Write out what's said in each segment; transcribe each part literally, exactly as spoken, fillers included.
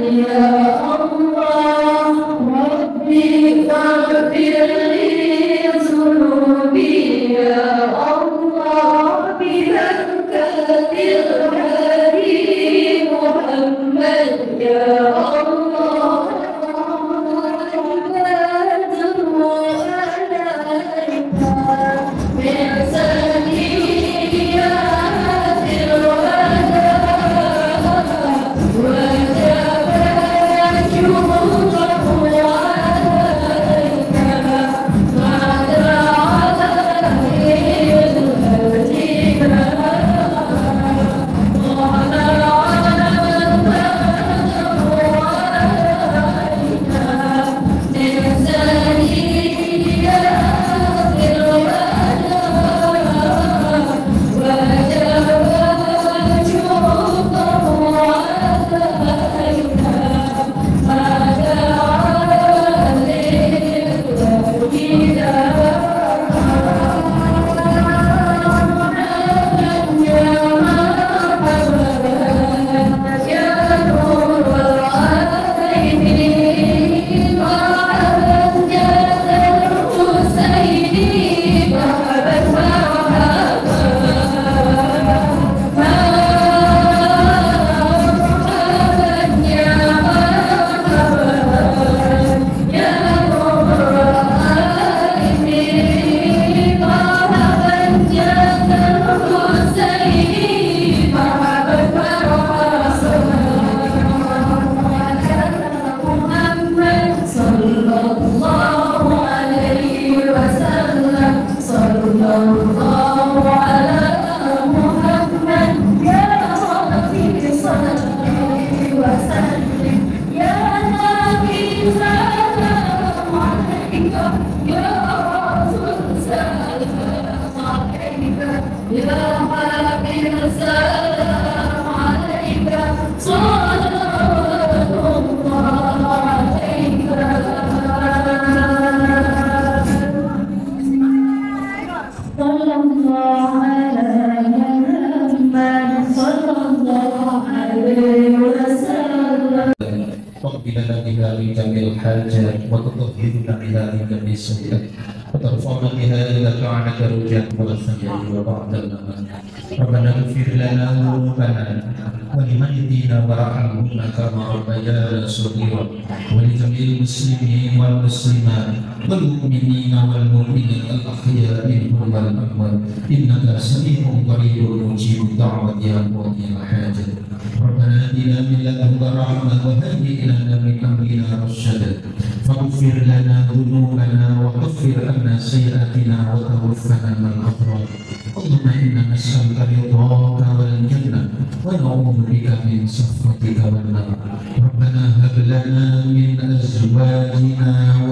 وترفعنا بها إلى كعنك رجاء والثناء وبعد الأمان. ربنا اغفر لنا ذنوبنا ولوالدينا وارحمهما كما ربيانا صغيرا ولجميع المسلمين والمسلمات والمؤمنين والمؤمنات الأحياء منهم والأموات إنك سميع قريب مجيب الدعوة يا قاضي الحاجة. ربنا آتنا من لدنك رحمة وهيئ لنا من أمرنا رشدا فاغفر لنا ذنوبنا وكفر عنا سيئاتنا وتوفنا مع الأبرار. اللهم إنا نسألك رضاك والجنة ونعوذ بك من سخطك والنار. ربنا هب لنا من أزواجنا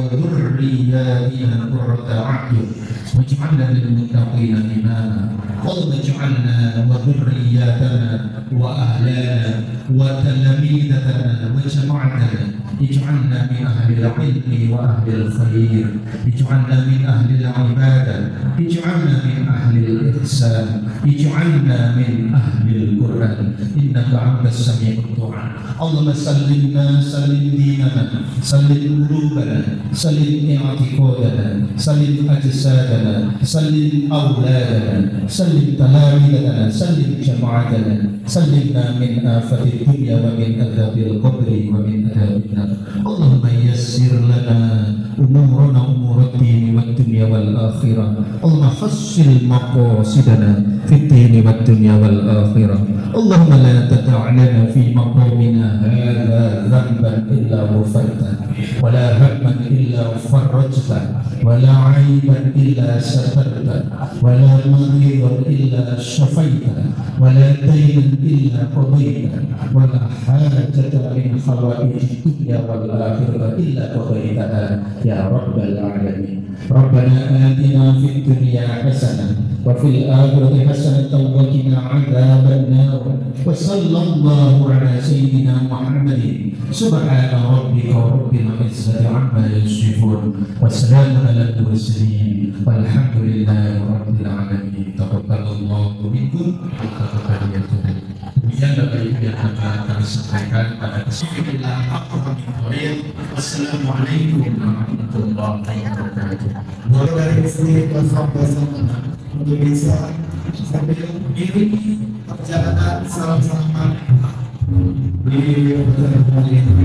وذرياتنا قرة أعين واجعلنا للمتقين إماما. اللهم اجعلنا وذرياتنا وأهلنا وتلاميذنا وجماعتنا اجعلنا من أهل العلم وأهل الخير، اجعلنا من أهل العبادة، اجعلنا من أهل الإحسان، اجعلنا من أهل القرآن إنك أنت السميع الدعاء. اللهم سلمنا سلم ديننا سلم قلوبنا سلم اعتقادنا سلم أجسادنا سلم أولادنا سلم تلاميذنا سلم جماعتنا سلمنا من آفة الدنيا ومن عذاب القبر ومن عذاب النار. اللهم يسر لنا أمورنا أمور الدين والدنيا والآخرة. اللهم حصل مقاصدنا في الدين والدنيا والآخرة. اللهم لا تدع لنا في مقامنا هذا ذنبا إلا غفرته ولا هما إلا فرجته ولا عيبا إلا سترته ولا مريضا إلا شفيته ولا دينا إلا قضيته ولا حاجة من حوائج الدنيا والآخرة إلا قضيتها يا رب العالمين. ربنا آتنا في الدنيا حسنة وفي الآخرة حسنة وقنا عذاب النار. وصلى الله على سيدنا محمد سبحان ربك رب العزة عما يصفون وسلام على المرسلين والحمد لله رب العالمين. تقبل الله منكم وتقبل منكم. Demikian Bapak Ibu yang kami sampaikan. sampaikan pada kesempatan Wassalamualaikum warahmatullahi wabarakatuh. Mulai dari sini sampai sana untuk bisa sambil mengiringi perjalanan salam-salaman di perjalanan ini.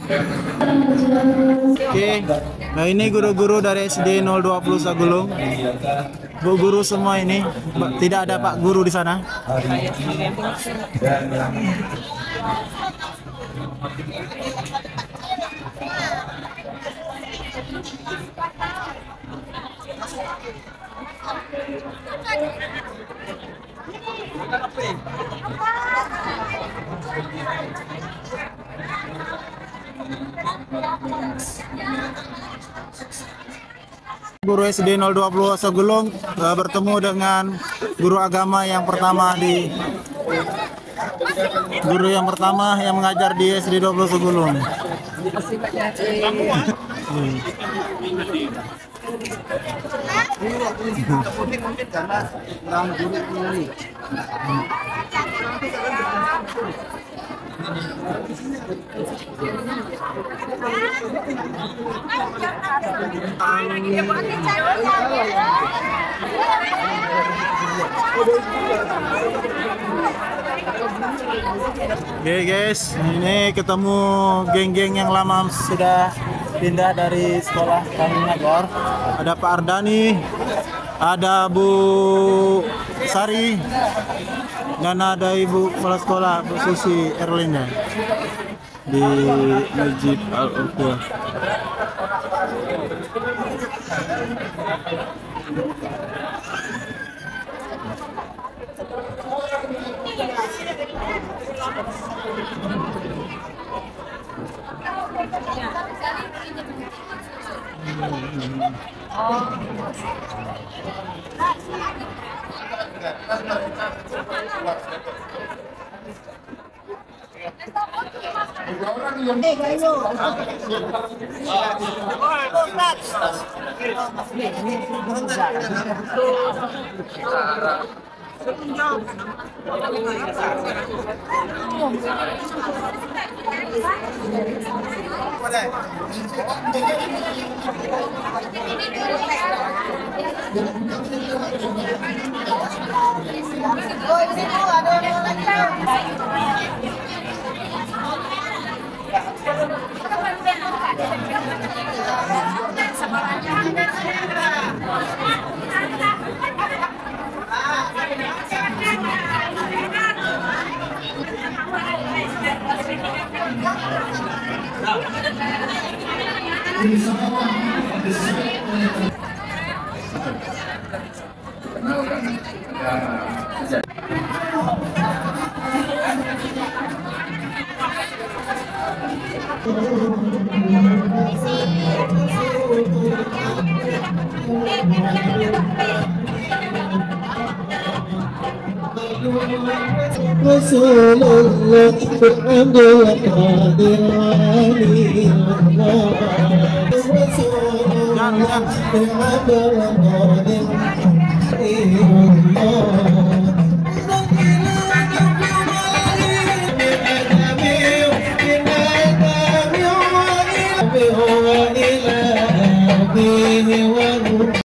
Oke, nah ini guru-guru dari S D nol dua puluh Sagulung. Bu guru semua ini, tidak ada Pak Guru di sana. Guru S D nol dua puluh Sagulung uh, bertemu dengan guru agama yang pertama di guru yang pertama yang mengajar di S D dua puluh Sagulung. Oke guys, ini ketemu geng-geng yang lama sudah pindah dari sekolah kami ngajar. Ada Pak Ardani, ada Bu Sari, dan ada Ibu Kepala Sekolah Bu Susi Erlinda di Masjid Al-Uqbah. Rasulullah berhamdu wa qadir alaihi Allah. Rasulullah berhamdu wa qadir alaihi Allah.